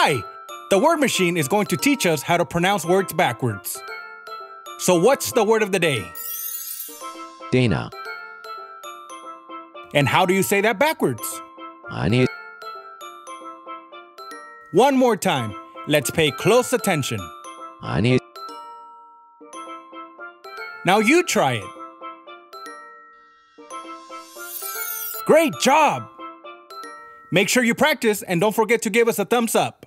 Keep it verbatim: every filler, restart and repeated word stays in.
Hi! The word machine is going to teach us how to pronounce words backwards. So what's the word of the day? DAYNA. And how do you say that backwards? 아니, One more time. Let's pay close attention. 아니, Now you try it. Great job! Make sure you practice and don't forget to give us a thumbs up.